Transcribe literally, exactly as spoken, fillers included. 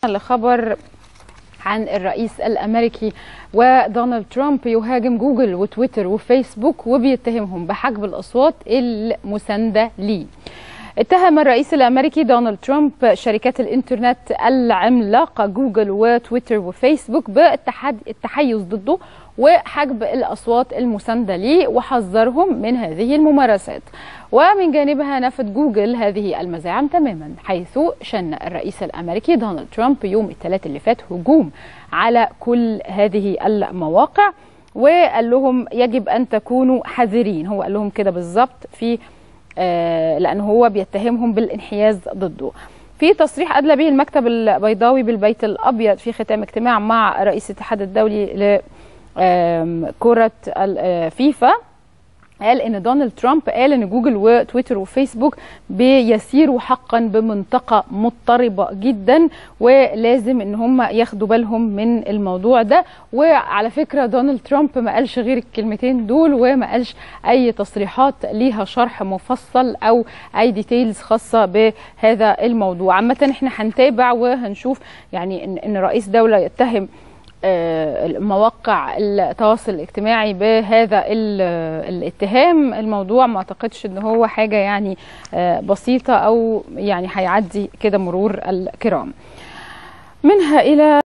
لخبر عن الرئيس الأمريكي ودونالد ترامب يهاجم جوجل وتويتر وفيسبوك وبيتهمهم بحجب الأصوات المساندة ليه. اتهم الرئيس الأمريكي دونالد ترامب شركات الإنترنت العملاقة جوجل وتويتر وفيسبوك بالتحيز ضده وحجب الأصوات المساندة ليه، وحذرهم من هذه الممارسات. ومن جانبها نفت جوجل هذه المزاعم تماما، حيث شن الرئيس الأمريكي دونالد ترامب يوم الثلاثاء اللي فات هجوم على كل هذه المواقع، وقال لهم يجب أن تكونوا حذرين. هو قال لهم كده بالظبط في آه لأنه هو بيتهمهم بالانحياز ضده. في تصريح أدلى به المكتب البيضاوي بالبيت الأبيض في ختام اجتماع مع رئيس الاتحاد الدولي ل كرة الفيفا، قال ان دونالد ترامب قال ان جوجل وتويتر وفيسبوك بيسيروا حقا بمنطقة مضطربة جدا، ولازم ان هم ياخدوا بالهم من الموضوع ده. وعلى فكرة دونالد ترامب ما قالش غير الكلمتين دول، وما قالش اي تصريحات ليها شرح مفصل او اي ديتيلز خاصة بهذا الموضوع. عامة احنا هنتابع وهنشوف يعني ان, إن رئيس دولة يتهم مواقع التواصل الاجتماعي بهذا الاتهام. الموضوع ما اعتقدش ان هو حاجة يعني بسيطة او يعني هيعدي كده مرور الكرام. منها الى